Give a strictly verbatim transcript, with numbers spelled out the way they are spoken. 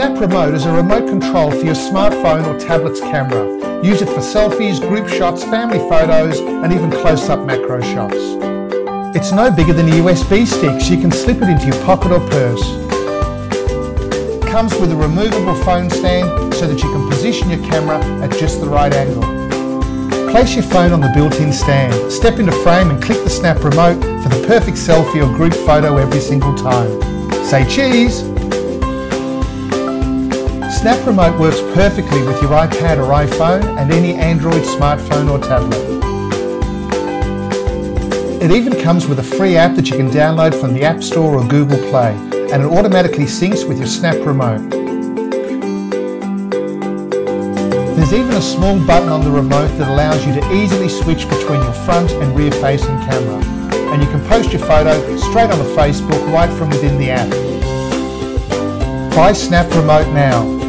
Snap Remote is a remote control for your smartphone or tablet's camera. Use it for selfies, group shots, family photos, and even close-up macro shots. It's no bigger than a U S B stick, so you can slip it into your pocket or purse. Comes with a removable phone stand so that you can position your camera at just the right angle. Place your phone on the built-in stand, step into frame and click the Snap Remote for the perfect selfie or group photo every single time. Say cheese! Snap Remote works perfectly with your iPad or iPhone and any Android smartphone or tablet. It even comes with a free app that you can download from the App Store or Google Play, and it automatically syncs with your Snap Remote. There's even a small button on the remote that allows you to easily switch between your front and rear facing camera, and you can post your photo straight on the Facebook right from within the app. Buy Snap Remote now.